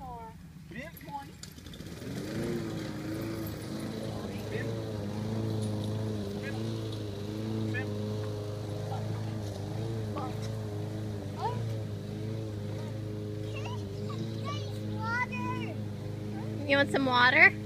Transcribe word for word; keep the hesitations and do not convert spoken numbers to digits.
more. Vin? One. Vin? Vin? Vin? Oh. Nice water. You want some water?